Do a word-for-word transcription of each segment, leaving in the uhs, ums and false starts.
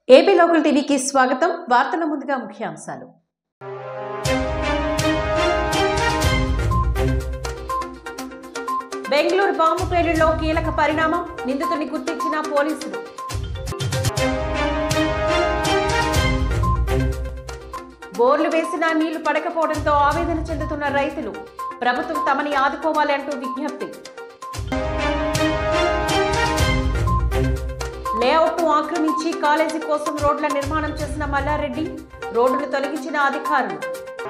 AP local టీవీకి స్వాగతం. వార్తల ముందుగా ముఖ్యాంశాలు. బెంగళూరు బాంబు పేలుడులో కీలక పరిణామం, నిందితుడిని గుర్తించిన పోలీసులు. బోర్లు వేసినా నీళ్లు పడకపోవడంతో ఆవేదన చెందుతున్న రైతులు. ప్రభుత్వం తమని ఆదుకోవాలి అంటూ విజ్ఞప్తి. లేఅవుట్ ను ఆక్రమించి కాలేజీ కోసం రోడ్ల నిర్మాణం చేసిన మల్లారెడ్డి, రోడ్డును తొలగించిన అధికారులు.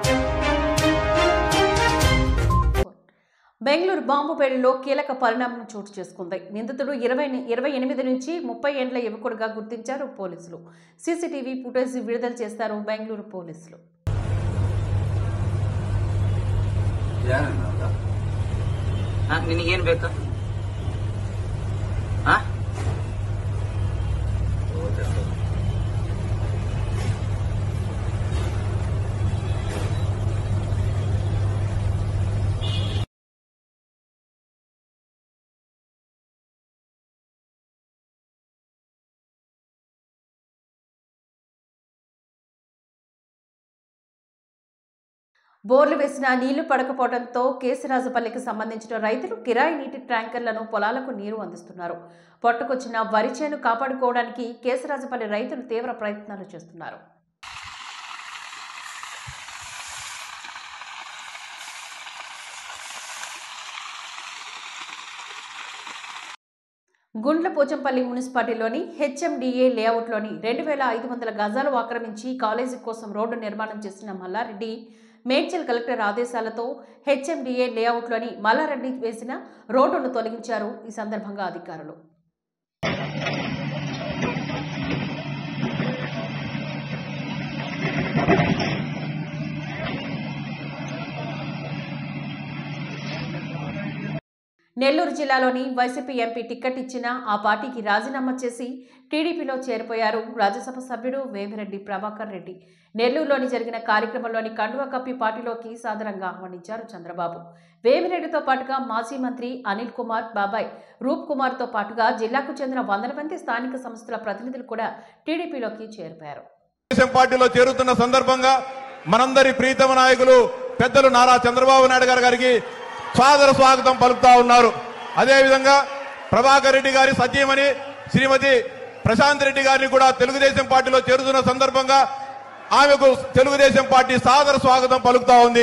బెంగళూరు బాంబు పేలుడులో కీలక పరిణామం చోటు చేసుకుంది. నిందితుడు ఇరవై ఇరవై ఎనిమిది నుంచి ముప్పై ఏండ్ల యువకుడుగా గుర్తించారు పోలీసులు. సీసీటీవీ ఫుటేజ్ విడుదల చేస్తారు బెంగళూరు పోలీసులు. బోర్లు వేసిన నీళ్లు పడకపోవడంతో కేశరాజపల్లికి సంబంధించిన రైతులు కిరాయి నీటి ట్యాంకర్లను పొలాలకు నీరు అందిస్తున్నారు. పొట్టుకొచ్చిన వరి చేను కాపాడుకోవడానికి కేశరాజపల్లి రైతులు తీవ్ర ప్రయత్నాలు చేస్తున్నారు. గుండ్లపోచంపల్లి మున్సిపాలిటీలోని హెచ్ఎండిఏ లేఅవుట్లోని రెండు వేల ఐదు వందల గజాలు ఆక్రమించి కాలేజీ కోసం రోడ్డు నిర్మాణం చేసిన మల్లారెడ్డి, మేడ్చల్ కలెక్టర్ ఆదేశాలతో హెచ్ఎండిఏ లేఅవుట్లోని మల్లారెడ్డి వేసిన రోడ్డును తొలగించారు. ఈ సందర్భంగా అధికారులు నెల్లూరు జిల్లాలోని వైసీపీ ఎంపీ టికెట్ ఇచ్చిన ఆ పార్టీకి రాజీనామా చేసి టీడీపీలో చేరిపోయారు రాజ్యసభ సభ్యుడు వేమిరెడ్డి ప్రభాకర్ రెడ్డి. నెల్లూరులోని జరిగిన కార్యక్రమంలోని కండువా కప్పి పార్టీలోకి సాదరంగా ఆహ్వానించారు చంద్రబాబు. వేమిరెడ్డితో పాటుగా మాజీ మంత్రి అనిల్ కుమార్, బాబాయ్ రూప్ కుమార్ తో పాటుగా జిల్లాకు చెందిన వందల మంది స్థానిక సంస్థల ప్రతినిధులు కూడా టీడీపీలోకి చేరిపోయారు. పార్టీలో చేరుతున్న సందర్భంగా మనందరి ప్రీతమ నాయకులు పెద్దలు నారా చంద్రబాబు నాయుడు గారి గారికి సాదర స్వాగతం పలుకుతా ఉన్నారు. అదేవిధంగా ప్రభాకర్ రెడ్డి గారి సతీమణి శ్రీమతి ప్రశాంత్ రెడ్డి గారిని కూడా తెలుగుదేశం పార్టీలో చేరుతున్న సందర్భంగా ఆమెకు తెలుగుదేశం పార్టీ సాదర స్వాగతం పలుకుతా ఉంది.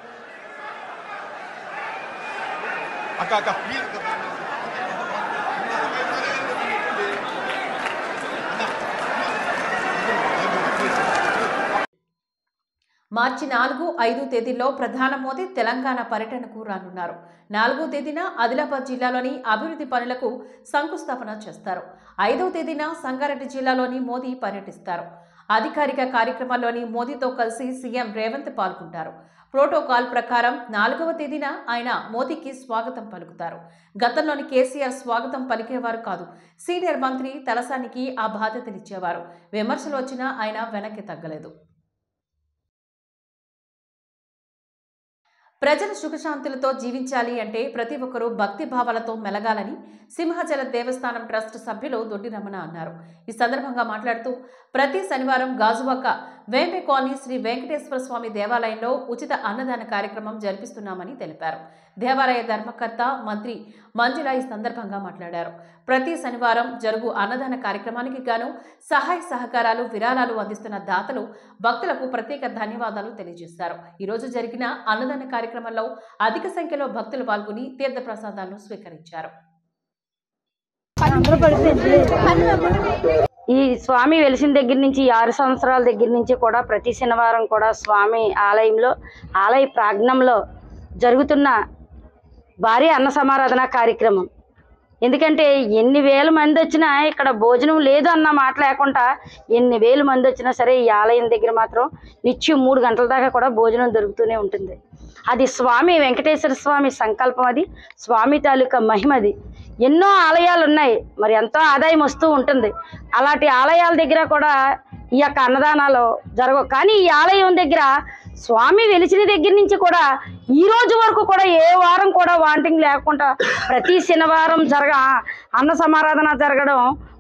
అక్క అక్క మార్చి నాలుగు ఐదు తేదీల్లో ప్రధాని మోదీ తెలంగాణ పర్యటనకు రానున్నారు. నాలుగో తేదీన ఆదిలాబాద్ జిల్లాలోని అభివృద్ధి పనులకు శంకుస్థాపన చేస్తారు. ఐదవ తేదీన సంగారెడ్డి జిల్లాలోని మోదీ పర్యటిస్తారు. అధికారిక కార్యక్రమాల్లోని మోదీతో కలిసి సీఎం రేవంత్ పాల్గొంటారు. ప్రోటోకాల్ ప్రకారం నాలుగవ తేదీన ఆయన మోదీకి స్వాగతం పలుకుతారు. గతంలోని కేసీఆర్ స్వాగతం పలికేవారు కాదు. సీనియర్ మంత్రి తలసానికి ఆ బాధ్యతనిచ్చేవారు. విమర్శలు వచ్చినా ఆయన వెనక్కి తగ్గలేదు. ప్రజలు సుఖశాంతులతో జీవించాలి అంటే ప్రతి ఒక్కరూ భక్తి భావాలతో మెలగాలని సింహాచల దేవస్థానం ట్రస్ట్ సభ్యులు దొడ్డి రమణ అన్నారు. ఈ సందర్భంగా మాట్లాడుతూ ప్రతి శనివారం గాజువాక వేంపే కాలనీ శ్రీ వెంకటేశ్వర స్వామి దేవాలయంలో ఉచిత అన్నదాన కార్యక్రమం జరిపిస్తున్నామని తెలిపారు. దేవాలయ ధర్మకర్త మంత్రి మంజుల ఈ సందర్భంగా మాట్లాడారు. ప్రతి శనివారం జరుగు అన్నదాన కార్యక్రమానికి గాను సహాయ సహకారాలు విరాళాలు అందిస్తున్న దాతలు భక్తులకు ప్రత్యేక ధన్యవాదాలు తెలియజేశారు. ఈరోజు జరిగిన అన్నదాన కార్యక్రమంలో అధిక సంఖ్యలో భక్తులు పాల్గొని తీర్థ ప్రసాదాలను స్వీకరించారు. ఈ స్వామి వెలిసిన దగ్గర నుంచి ఆరు సంవత్సరాల దగ్గర నుంచి కూడా ప్రతి శనివారం కూడా స్వామి ఆలయంలో ఆలయ ప్రాంగణంలో జరుగుతున్న భారీ అన్న సమారాధన కార్యక్రమం. ఎందుకంటే ఎన్ని వేల మంది వచ్చినా ఇక్కడ భోజనం లేదు అన్న మాట లేకుండా ఎన్ని వేల మంది వచ్చినా సరే ఈ ఆలయం దగ్గర మాత్రం నిత్యం మూడు గంటల దాకా కూడా భోజనం దొరుకుతూనే ఉంటుంది. అది స్వామి వెంకటేశ్వర స్వామి సంకల్పం, అది స్వామి తాలూకా మహిమది. ఎన్నో ఆలయాలు ఉన్నాయి, మరి ఎంతో ఆదాయం వస్తూ ఉంటుంది. అలాంటి ఆలయాల దగ్గర కూడా ఈ యొక్క అన్నదానాలు జరగవు. కానీ ఈ ఆలయం దగ్గర స్వామి వెలిసిన దగ్గర నుంచి కూడా ఈ రోజు వరకు కూడా ఏ వారం కూడా వాంటింగ్ లేకుండా ప్రతి శనివారం జరగ అన్న సమారాధన జరగడం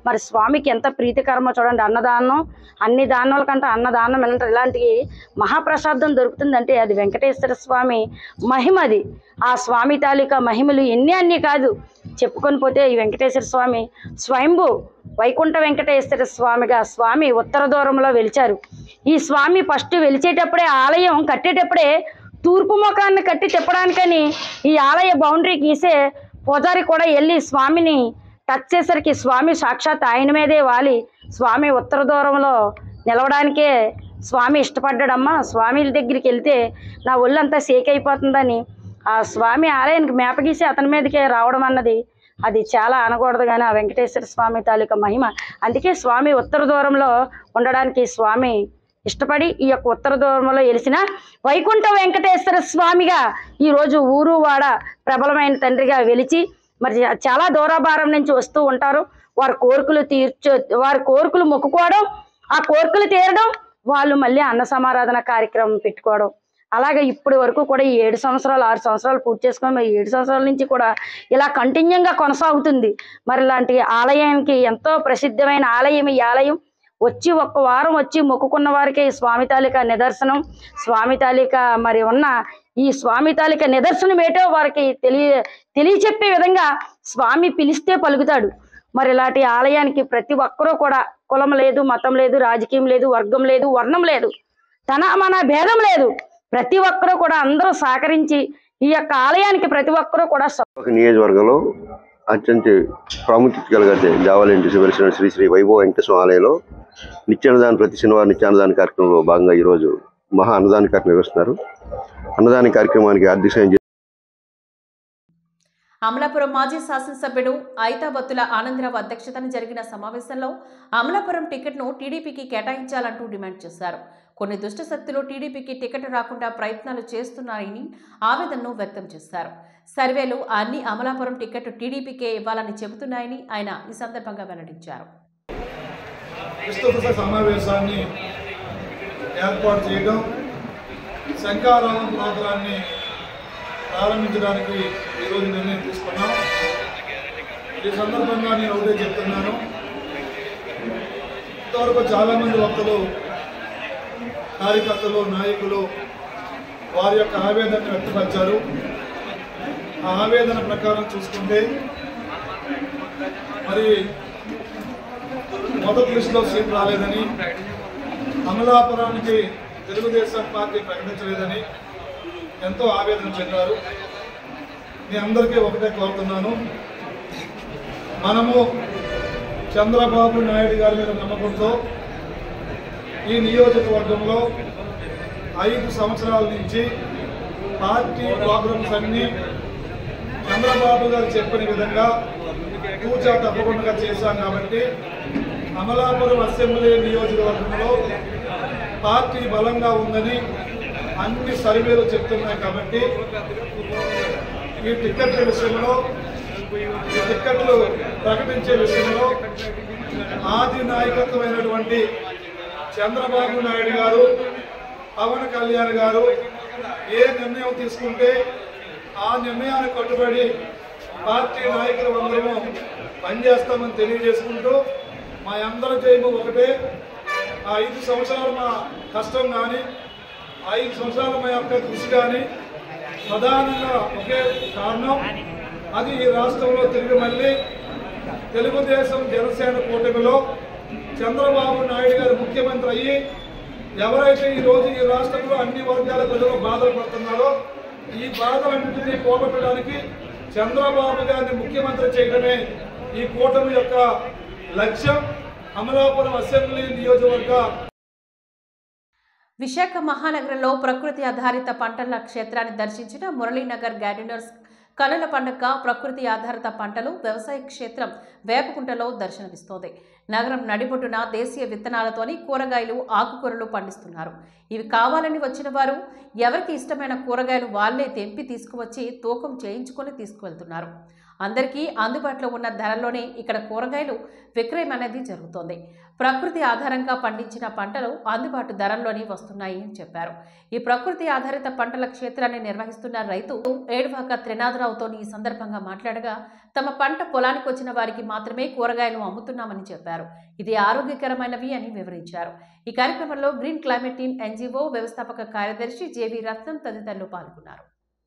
మరి స్వామికి ఎంత ప్రీతికరమో చూడండి. అన్నదానం, అన్ని దానాల కంటే అన్నదానం ఏంటంటే ఇలాంటి మహాప్రసాదం దొరుకుతుందంటే అది వెంకటేశ్వర స్వామి మహిమది. ఆ స్వామి తాలూకా మహిమలు ఎన్ని అన్ని కాదు, చెప్పుకొని పోతే ఈ వెంకటేశ్వర స్వామి స్వయంభూ వైకుంఠ వెంకటేశ్వర స్వామిగా స్వామి ఉత్తర దూరంలో వెలిచారు. ఈ స్వామి ఫస్ట్ వెలిచేటప్పుడే ఆలయం కట్టేటప్పుడే తూర్పు ముఖాన్ని కట్టి తిప్పడానికని ఈ ఆలయ బౌండరీ గీసే పూజారి కూడా వెళ్ళి స్వామిని టచ్ చేసరికి స్వామి సాక్షాత్ ఆయన మీదే వాలి స్వామి ఉత్తర దూరంలో నిలవడానికే స్వామి ఇష్టపడ్డాడమ్మా. స్వామి దగ్గరికి వెళ్తే నా ఒళ్ళంతా షేక్ అయిపోతుందని ఆ స్వామి ఆలయానికి మేప గీసి అతని మీదకే రావడం అన్నది అది చాలా అనకూడదు, కానీ ఆ వెంకటేశ్వర స్వామి తాలూకా మహిమ. అందుకే స్వామి ఉత్తర దూరంలో ఉండడానికి స్వామి ఇష్టపడి ఈ యొక్క ఉత్తర దూరంలో వెలిసిన వైకుంఠ వెంకటేశ్వర స్వామిగా ఈరోజు ఊరు వాడ ప్రబలమైన తండ్రిగా వెలిచి మరి చాలా దూరాభారం నుంచి వస్తూ ఉంటారు. వారి కోరికలు తీర్చు వారి కోరికలు మొక్కుకోవడం, ఆ కోరికలు తీరడం, వాళ్ళు మళ్ళీ అన్న సమారాధన కార్యక్రమం పెట్టుకోవడం. అలాగే ఇప్పటి వరకు కూడా ఈ ఏడు సంవత్సరాలు ఆరు సంవత్సరాలు పూర్తి చేసుకొని మరి ఏడు సంవత్సరాల నుంచి కూడా ఇలా కంటిన్యూగా కొనసాగుతుంది. మరి ఇలాంటి ఆలయానికి ఎంతో ప్రసిద్ధమైన ఆలయం ఈ ఆలయం. వచ్చి ఒక్క వారం వచ్చి మొక్కుకున్న వారికి స్వామి తాలూకా నిదర్శనం, స్వామి తాలూకా మరి ఉన్న ఈ స్వామి తాలూకా నిదర్శనం ఏటో వారికి తెలియ తెలియచెప్పే విధంగా స్వామి పిలిస్తే పలుకుతాడు. మరి ఇలాంటి ఆలయానికి ప్రతి ఒక్కరూ కూడా కులం లేదు, మతం లేదు, రాజకీయం లేదు, వర్గం లేదు, వర్ణం లేదు, తన మన భేదం లేదు, ప్రతి ఒక్కరూ కూడా అందరూ సహకరించి ఈ యొక్క ఆలయానికి ప్రతి ఒక్కరూ కూడా నియోజకవర్గంలో అత్యంత ప్రాముఖ్యత కలిగే జావాలేంటి వెలిసిన శ్రీ శ్రీ వైభవ వెంకటేశ్వర ఆలయంలో నిత్యాన్నదాన ప్రతి శనివారం నిత్యాన్నదాన కార్యక్రమంలో భాగంగా ఈరోజు మహా అన్నదాన కార్యక్రమం నిర్వహిస్తున్నారు. అన్నదాన కార్యక్రమానికి ఆర్థిక సాయం అమలాపురం మాజీ శాసనసభ్యుడు ఐతాబత్తుల ఆనందరావు అధ్యక్షతన జరిగిన సమావేశంలో అమలాపురం టికెట్ను టీడీపీకి కేటాయించాలంటూ డిమాండ్ చేశారు. కొన్ని దుష్ట శక్తులు టీడీపీకి టికెట్ రాకుండా ప్రయత్నాలు చేస్తున్నారని ఆవేదనను వ్యక్తం చేశారు. సర్వేలు అన్ని అమలాపురం టికెట్ టీడీపీకే ఇవ్వాలని చెబుతున్నాయని ఆయన ఈ సందర్భంగా వెల్లడించారు. విస్తృత సమావేశాన్ని ఏర్పాటు చేయడం, శంఖారావం ప్రోగ్రాన్ని ప్రారంభించడానికి ఈరోజు నిర్ణయం తీసుకున్నాం. ఈ సందర్భంగా నేను ఒకటే చెప్తున్నాను, ఇంతవరకు చాలామంది వక్తలు, కార్యకర్తలు, నాయకులు వారి యొక్క ఆవేదనను వ్యక్తపరిచారు. ఆ ఆవేదన ప్రకారం చూసుకుంటే మరి మొదటి లిస్టులో సీట్ రాలేదని, అమలాపురానికి తెలుగుదేశం పార్టీ ప్రకటించలేదని ఎంతో ఆవేదన చెందారు. మీ అందరికీ ఒకటే కోరుతున్నాను, మనము చంద్రబాబు నాయుడు గారి మీద నమ్మకంతో ఈ నియోజకవర్గంలో ఐదు సంవత్సరాల నుంచి పార్టీ ప్రోగ్రామ్స్ అన్ని చంద్రబాబు గారు చెప్పిన విధంగా తూచా తప్పకుండా చేశాం. కాబట్టి అమలాపురం అసెంబ్లీ నియోజకవర్గంలో పార్టీ బలంగా ఉందని అన్ని సర్వేలు చెప్తున్నాయి. కాబట్టి ఈ టికెట్ల విషయంలో, ఈ టికెట్లు ప్రకటించే విషయంలో ఆది నాయకత్వమైనటువంటి చంద్రబాబు నాయుడు గారు, పవన్ కళ్యాణ్ గారు ఏ నిర్ణయం తీసుకుంటే ఆ నిర్ణయాన్ని కట్టుబడి పార్టీ నాయకులు అందరము పనిచేస్తామని తెలియజేసుకుంటూ మా అందరి జైబు ఒకటే. ఆ ఐదు సంవత్సరాలు మా కష్టం కానీ, ఐదు సంవత్సరాలు మా యొక్క కృషి కానీ ప్రధానంగా ఒకే కారణం, అది ఈ రాష్ట్రంలో తిరిగి మళ్ళీ తెలుగుదేశం జనసేన కూటమిలో చంద్రబాబు నాయుడు గారు ముఖ్యమంత్రి అయ్యి ఎవరైతే ఈరోజు ఈ రాష్ట్రంలో అన్ని వర్గాల ప్రజలు బాధలు పడుతున్నారో ఈ బాధలన్నింటినీ పోగొట్టడానికి చంద్రబాబు గారిని ముఖ్యమంత్రి చేయడమే ఈ కూటమి యొక్క లక్ష్యం. అమలాపురం అసెంబ్లీ నియోజకవర్గ విశాఖ మహానగరంలో ప్రకృతి ఆధారిత పంటల క్షేత్రాన్ని దర్శించిన మురళీనగర్ గార్డెనర్స్ కనుల పండుగ ప్రకృతి ఆధారిత పంటలు వ్యవసాయ క్షేత్రం వేపకుంటలో దర్శనమిస్తోంది. నగరం నడిబొడ్డున దేశీయ విత్తనాలతోని కూరగాయలు, ఆకుకూరలు పండిస్తున్నారు. ఇవి కావాలని వచ్చిన వారు ఎవరికి ఇష్టమైన కూరగాయలు వాళ్లే తెంపి తీసుకువచ్చి తూకం చేయించుకొని తీసుకువెళ్తున్నారు. అందరికీ అందుబాటులో ఉన్న ధరల్లోనే ఇక్కడ కూరగాయలు విక్రయం అనేది జరుగుతోంది. ప్రకృతి ఆధారంగా పండించిన పంటలు అందుబాటు ధరల్లోనే వస్తున్నాయి అని చెప్పారు. ఈ ప్రకృతి ఆధారిత పంటల క్షేత్రాన్ని నిర్వహిస్తున్న రైతు ఏడువాక త్రినాథరావుతో ఈ సందర్భంగా మాట్లాడగా తమ పంట పొలానికి వచ్చిన వారికి మాత్రమే కూరగాయలు అమ్ముతున్నామని చెప్పారు. ఇది ఆరోగ్యకరమైనవి అని వివరించారు. ఈ కార్యక్రమంలో గ్రీన్ క్లైమేట్ టీమ్ ఎన్జీఓ వ్యవస్థాపక కార్యదర్శి జేవి రత్నం తదితరులు పాల్గొన్నారు.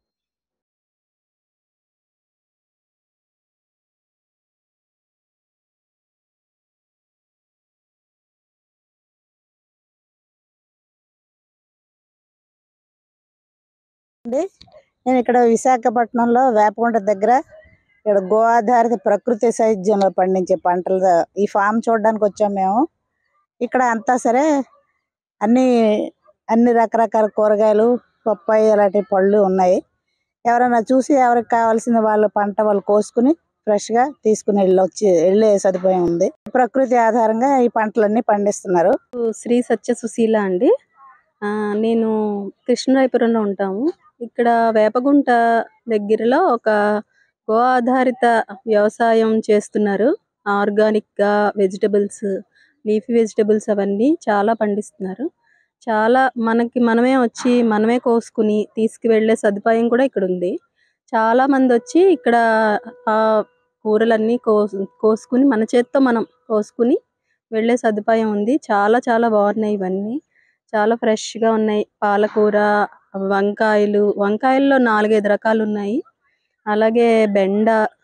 నేను ఇక్కడ విశాఖపట్నంలో వేపగుంట దగ్గర ఇక్కడ గో ఆధారిత ప్రకృతి సేద్యంలో పండించే పంటలు ఈ ఫామ్ చూడడానికి వచ్చాము మేము. ఇక్కడ అంతా సరే అన్ని అన్ని రకరకాల కూరగాయలు, పప్పాయి అలాంటి పళ్ళు ఉన్నాయి. ఎవరైనా చూసి ఎవరికి కావాల్సిన వాళ్ళ పంట వాళ్ళు కోసుకుని ఫ్రెష్గా తీసుకుని వెళ్ళొచ్చి వెళ్ళే సదుపాయం ఉంది. ప్రకృతి ఆధారంగా ఈ పంటలన్నీ పండిస్తున్నారు. శ్రీ సత్య సుశీల అండి. నేను కృష్ణరాయపురంలో ఉంటాము. ఇక్కడ వేపగుంట దగ్గరలో ఒక గో ఆధారిత వ్యవసాయం చేస్తున్నారు. ఆర్గానిక్గా వెజిటబుల్స్, లీఫీ వెజిటబుల్స్ అవన్నీ చాలా పండిస్తున్నారు. చాలా మనకి మనమే వచ్చి మనమే కోసుకుని తీసుకువెళ్ళే సదుపాయం కూడా ఇక్కడ ఉంది. చాలామంది వచ్చి ఇక్కడ ఆ కూరలన్నీ కోసు కోసుకుని మన చేత్తో మనం కోసుకుని వెళ్ళే సదుపాయం ఉంది. చాలా చాలా బాగున్నాయి. ఇవన్నీ చాలా ఫ్రెష్గా ఉన్నాయి. పాలకూర, వంకాయలు, వంకాయల్లో నాలుగైదు రకాలు ఉన్నాయి. అలాగే బెండ,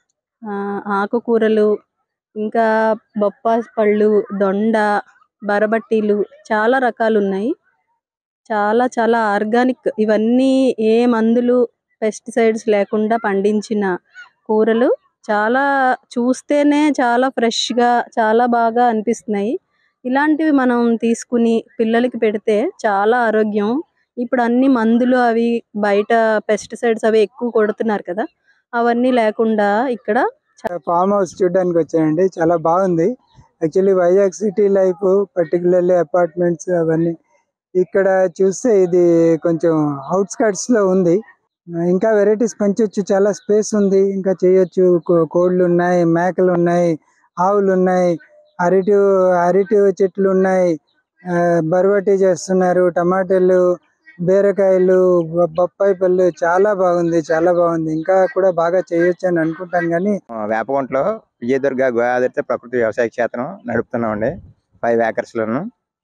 ఆకుకూరలు, ఇంకా బొప్పాసి పళ్ళు, దొండ, బరబట్టీలు చాలా రకాలు ఉన్నాయి. చాలా చాలా ఆర్గానిక్, ఇవన్నీ ఏ మందులు పెస్టిసైడ్స్ లేకుండా పండించిన కూరలు. చాలా చూస్తేనే చాలా ఫ్రెష్గా చాలా బాగా అనిపిస్తున్నాయి. ఇలాంటివి మనం తీసుకుని పిల్లలకి పెడితే చాలా ఆరోగ్యం. ఇప్పుడు అన్ని మందులు అవి బయట పెస్టిసైడ్స్ అవి ఎక్కువ కొడుతున్నారు కదా, అవన్నీ లేకుండా ఇక్కడ ఫామ్ హౌస్ చూడడానికి వచ్చానండి. చాలా బాగుంది. Actually Vizag city life, particularly apartments అవన్నీ ఇక్కడ చూస్తే ఇది కొంచెం అవుట్స్కట్స్ లో ఉంది. ఇంకా వెరైటీస్ పెంచొచ్చు, చాలా స్పేస్ ఉంది, ఇంకా చేయొచ్చు. కోళ్ళు ఉన్నాయి, మేకలు ఉన్నాయి, ఆవులు ఉన్నాయి, అరటి అరటి చెట్లు ఉన్నాయి, బర్వాటి చేస్తున్నారు, టమాటాలు, బీరకాయలు, బొప్పాయి పళ్ళు. చాలా బాగుంది, చాలా బాగుంది. ఇంకా కూడా బాగా చేయొచ్చు అని అనుకుంటాను. కానీ వేపగుంటలో విజయదుర్గ గో ఆధారిత ప్రకృతి వ్యవసాయ క్షేత్రం నడుపుతున్నామండి. ఫైవ్ ఏకర్స్ లోను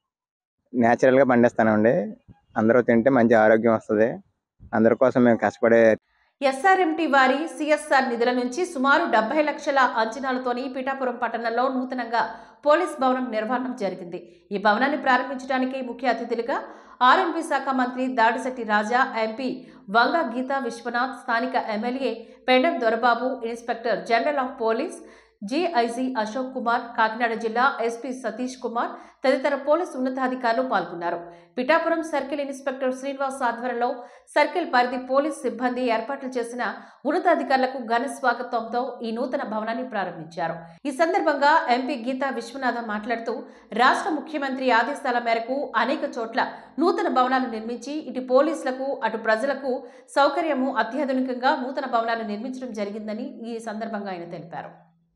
నేచురల్ గా పండిస్తానండి. అందరూ తింటే మంచి ఆరోగ్యం వస్తుంది. అందరి కోసం మేము కష్టపడే ఎస్ఆర్ఎంటీ వారి సిఎస్ఆర్ నిధుల నుంచి సుమారు డెబ్బై లక్షల అంచనాలతోని పిఠాపురం పట్టణంలో నూతనంగా పోలీస్ భవనం నిర్మాణం జరిగింది. ఈ భవనాన్ని ప్రారంభించడానికి ముఖ్య అతిథులుగా ఆర్ఎండ్బి శాఖ మంత్రి దాడిశెట్టి రాజా, ఎంపీ వంగ గీతా విశ్వనాథ్, స్థానిక MLA Pendem Dorababu, inspector general of police GIG Ashok Kumar, Kakinada జిల్లా ఎస్పీ సతీష్ కుమార్ తదితర పోలీసు ఉన్నతాధికారులు పాల్గొన్నారు. పిఠాపురం సర్కిల్ ఇన్స్పెక్టర్ శ్రీనివాస్ ఆధ్వర్యంలో సర్కిల్ పరిధి పోలీస్ సిబ్బంది ఏర్పాట్లు చేసిన ఉన్నతాధికారులకు ఘన స్వాగతంతో ఈ నూతన భవనాన్ని ప్రారంభించారు. ఈ సందర్భంగా ఎంపీ గీతా విశ్వనాథం మాట్లాడుతూ రాష్ట్ర ముఖ్యమంత్రి ఆదేశాల మేరకు అనేక చోట్ల నూతన భవనాలు నిర్మించి ఇటు పోలీసులకు అటు ప్రజలకు సౌకర్యము అత్యాధునికంగా నూతన భవనాలు నిర్మించడం జరిగిందని ఈ సందర్భంగా ఆయన తెలిపారు.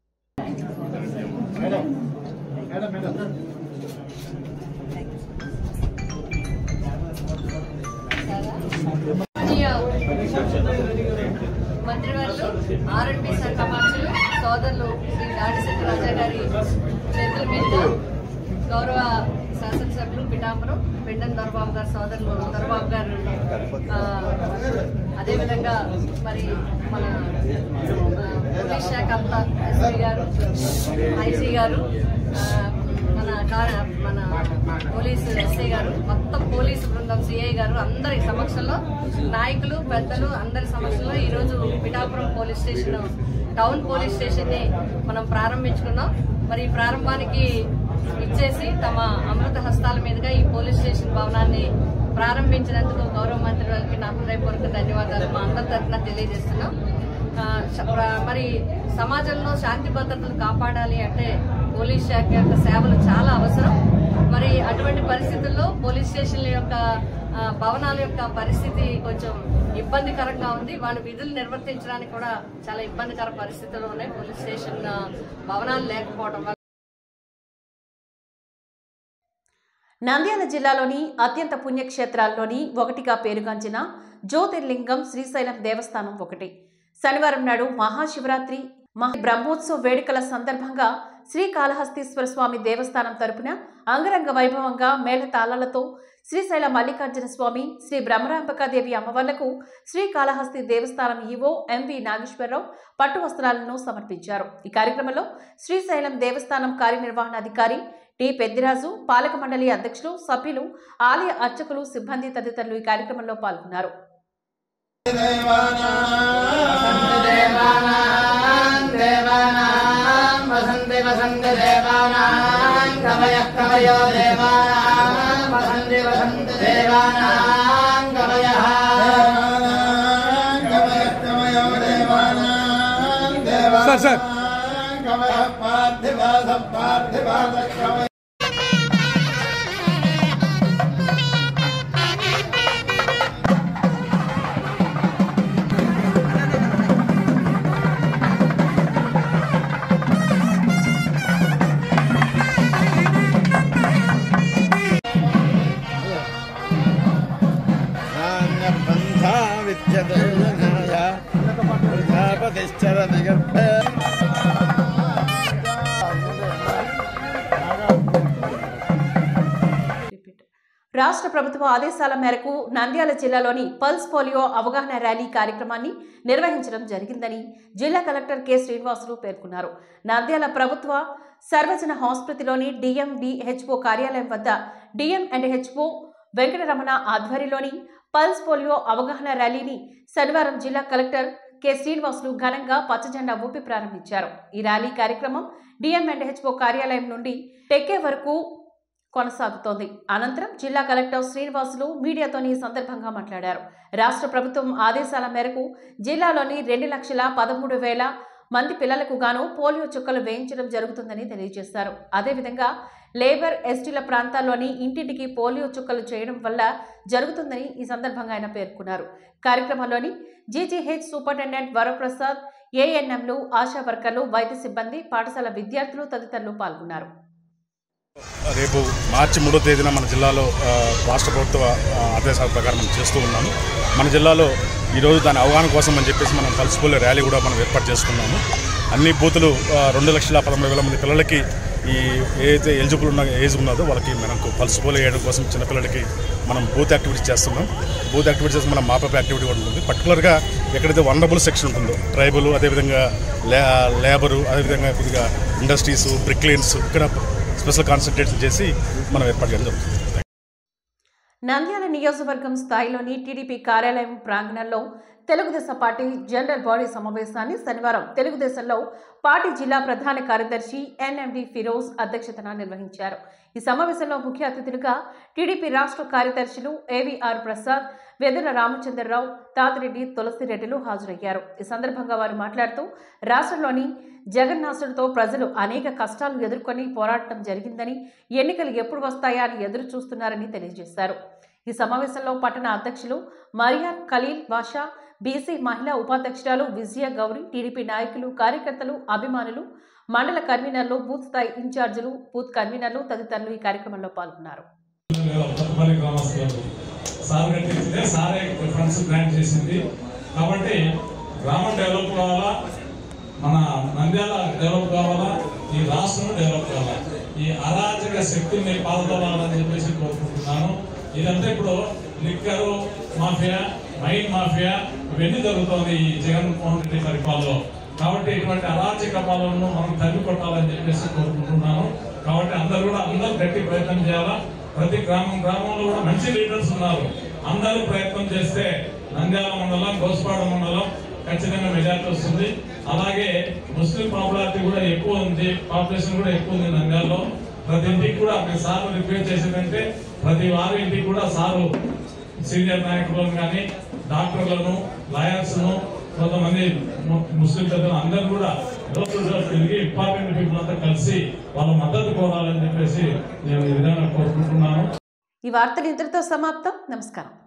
మంత్రివర్యులు ఆర్ఎండ్బి శాఖ మంత్రులు సోదరులు శ్రీ దాడిశెట్టి రాజా గారి చేతుల మీదుగా గౌరవ శాసనసభ్యులు పిఠాపురం పెండం దొరబాబు గారు సోదరులు దొరబాబు గారు, అదేవిధంగా మరి మన పోలీస్ శాఖ అంతా ఎస్పీ గారు, ఐసీ గారు, మన మన పోలీసు ఎస్ఐ గారు, మొత్తం పోలీసు బృందం, సిఐ గారు అందరి సమక్షంలో, నాయకులు పెద్దలు అందరి సమక్షంలో ఈరోజు Pithapuram police station, town police station ని మనం ప్రారంభించుకున్నాం. మరి ఈ ప్రారంభానికి ఇచ్చేసి తమ అమృత హస్తాల మీదుగా ఈ పోలీస్ స్టేషన్ భవనాన్ని ప్రారంభించినందుకు గౌరవ మంత్రి వారికి నా హృదయపూర్వక ధన్యవాదాలు మా అందరి తరఫున తెలియజేస్తున్నాం. మరి సమాజంలో శాంతి భద్రతలు కాపాడాలి అంటే పోలీస్ శాఖ యొక్క సేవలు చాలా అవసరం. మరి అటువంటి పరిస్థితుల్లో పోలీస్ స్టేషన్ల యొక్క భవనాల యొక్క పరిస్థితి కొంచెం ఇబ్బందికరంగా ఉంది. వాళ్ళు విధులు నిర్వర్తించడానికి కూడా చాలా ఇబ్బందికర పరిస్థితులు ఉన్నాయి. పోలీస్ స్టేషన్ భవనాలు లేకపోవడం వల్ల. నంద్యాల జిల్లాలోని అత్యంత పుణ్యక్షేత్రాల్లోని ఒకటిగా పేరుగాంచిన జ్యోతిర్లింగం శ్రీశైలం దేవస్థానం ఒకటి. శనివారం నాడు మహాశివరాత్రి మహా బ్రహ్మోత్సవ వేడుకల సందర్భంగా శ్రీకాళహస్తీశ్వర స్వామి దేవస్థానం తరపున అంగరంగ వైభవంగా మేళతాళాలతో శ్రీశైల మల్లికార్జున స్వామి, శ్రీ బ్రహ్మరాంబకాదేవి అమ్మవార్లకు శ్రీకాళహస్తి దేవస్థానం ఈవో ఎంవి నాగేశ్వరరావు పట్టు వస్త్రాలను సమర్పించారు. ఈ కార్యక్రమంలో శ్రీశైలం దేవస్థానం కార్యనిర్వహణాధికారి టి పెద్దిరాజు, పాలక మండలి అధ్యక్షులు, సభ్యులు, ఆలయ అర్చకులు, సిబ్బంది తదితరులు ఈ కార్యక్రమంలో పాల్గొన్నారు. సార్ సార్ రాష్ట్ర ప్రభుత్వ ఆదేశాల మేరకు నంద్యాల జిల్లాలోని పల్స్ పోలియో అవగాహన ర్యాలీ కార్యక్రమాన్ని నిర్వహించడం జరిగిందని జిల్లా కలెక్టర్ కె శ్రీనివాసులు పేర్కొన్నారు. నంద్యాల ప్రభుత్వ సర్వజన ఆసుపత్రిలోని డిఎం డిహెచ్ఓ కార్యాలయం వద్ద డిఎం అండ్ హెచ్ఓ వెంకటరమణ ఆధ్వర్యంలోని పల్స్ పోలియో అవగాహన ర్యాలీని శనివారం జిల్లా కలెక్టర్ కె శ్రీనివాసులు ఘనంగా పచ్చజెండా ఊపి ప్రారంభించారు. ఈ ర్యాలీ కార్యక్రమం డిఎం అండ్ హెచ్ఓ కార్యాలయం నుండి టెక్కే వరకు కొనసాగుతోంది. అనంతరం జిల్లా కలెక్టర్ శ్రీనివాసులు మీడియాతోని ఈ సందర్భంగా మాట్లాడారు. రాష్ట్ర ప్రభుత్వం ఆదేశాల మేరకు జిల్లాలోని రెండు లక్షల పదమూడు వేల మంది పిల్లలకు గాను పోలియో చుక్కలు వేయించడం జరుగుతుందని తెలియజేశారు. అదేవిధంగా లేబర్ ఎస్టీల ప్రాంతాల్లోని ఇంటింటికి పోలియో చుక్కలు చేయడం వల్ల జరుగుతుందని ఈ సందర్భంగా ఆయన పేర్కొన్నారు. కార్యక్రమంలోని జీజీహెచ్ సూపరింటెండెంట్ వరప్రసాద్, ఏఎన్ఎంలు, ఆశా వర్కర్లు, వైద్య సిబ్బంది, పాఠశాల విద్యార్థులు తదితరులు పాల్గొన్నారు. రేపు మార్చి మూడో తేదీన మన జిల్లాలో రాష్ట్ర ప్రభుత్వ ఆదేశాల ప్రకారం మనం చేస్తూ ఉన్నాము. మన జిల్లాలో ఈరోజు దాని అవగాహన కోసం అని చెప్పేసి మనం పల్స్ పోలియో ర్యాలీ కూడా మనం ఏర్పాటు చేసుకున్నాము. అన్ని బూతులు రెండు లక్షల పదమూడు వేల మంది పిల్లలకి ఈ ఏదైతే ఎలిజిబుల్ ఉన్న ఏజ్ ఉన్నదో వాళ్ళకి మనకు పల్స్ పోలియో వేయడం కోసం చిన్నపిల్లలకి మనం బూత్ యాక్టివిటీస్ చేస్తున్నాం. బూత్ యాక్టివిటీస్ మనం మాపప్ యాక్టివిటీ కూడా ఉంటుంది. పర్టికులర్గా ఎక్కడైతే వనరబుల్ సెక్షన్ ఉంటుందో ట్రైబల్, అదేవిధంగా లే లేబరు, అదేవిధంగా కొద్దిగా ఇండస్ట్రీస్, బ్రిక్లైన్స్ ఇక్కడ స్పెషల్ కాన్సన్ట్రేషన్ చేసి మనం ఏర్పాటు చేయడం జరుగుతుంది. నంద్యాల నియోజకవర్గం స్థాయిలోని టీడీపీ కార్యాలయం ప్రాంగణంలో తెలుగుదేశం పార్టీ జనరల్ బాడీ సమావేశాన్ని శనివారం తెలుగుదేశంలో పార్టీ జిల్లా ప్రధాన కార్యదర్శి ఎన్ఎండి ఫిరోజ్ అధ్యక్షతన నిర్వహించారు. ఈ సమావేశంలో ముఖ్య అతిథులుగా టీడీపీ రాష్ట్ర కార్యదర్శులు ఏవీఆర్ ప్రసాద్, వెదుల రామచంద్రరావు, తాతిరెడ్డి, తులసిరెడ్డిలు హాజరయ్యారు. ఈ సందర్భంగా వారు మాట్లాడుతూ రాష్ట్రంలోని జగన్నాథుడితో ప్రజలు అనేక కష్టాలు ఎదుర్కొని పోరాటం జరిగిందని, ఎన్నికలు ఎప్పుడు వస్తాయా అని ఎదురు చూస్తున్నారని తెలియజేశారు. ఈ సమావేశంలో పట్టణ అధ్యక్షులు మరియాన్ ఖలీల్ బాషా, బీసీ మహిళా ఉపాధ్యక్షురాలు విజయ గౌరి, టీడీపీ నాయకులు, కార్యకర్తలు, అభిమానులు, మండల కన్వీనర్లు, బూత్ స్థాయి ఇన్ఛార్జీలు, బూత్ కన్వీనర్లు తదితరులు ఈ కార్యక్రమంలో పాల్గొన్నారు. కాబట్టి గ్రామం డెవలప్ కావాలా, మన నంద్యాల డెవలప్ కావాలా, ఈ రాష్ట్రం డెవలప్ కావాలా, ఈ అరాచక శక్తిని పాల్గొనాలని చెప్పేసి కోరుకుంటున్నాను. ఇదంతా ఇప్పుడు లిక్కరు మాఫియా, మైన్ మాఫియా ఇవన్నీ జరుగుతుంది ఈ జగన్మోహన్ రెడ్డి పరిపాలనలో. కాబట్టి ఇటువంటి అరాచక పాలనను మనం తల్లి కొట్టాలని చెప్పేసి కోరుకుంటున్నాను. కాబట్టి అందరూ కూడా అందరూ గట్టి ప్రయత్నం చేయాలా. ప్రతి గ్రామం గ్రామంలో కూడా మంచి లీడర్స్ ఉన్నారు. అందరూ ప్రయత్నం చేస్తే నంద్యాల మండలం, గోస్పాడ మండలం ఖచ్చితంగా మెజార్టీ వస్తుంది. అలాగే ముస్లిం పాపులారిటీ కూడా ఎక్కువ ఉంది, పాపులేషన్ కూడా ఎక్కువ ఉంది నంద్యాలలో. ప్రతి ఇంటికి కూడా సార్లు రిక్వెస్ట్ చేసేదంటే ప్రతి వారి ఇంటికి కూడా సారు సీనియర్ నాయకులను కానీ, డాక్టర్లను, లాయర్స్ను, కొంతమంది ముస్లిం పెద్దలు అందరూ కూడా తిరిగి ఇంపార్టెంట్ పీపుల్ అంతా కలిసి వాళ్ళ మద్దతు కోరాలని చెప్పేసి నేను ఈ విధంగా కోరుకుంటున్నాను. ఈ వార్తలు ఇంతటితో సమాప్తం. నమస్కారం.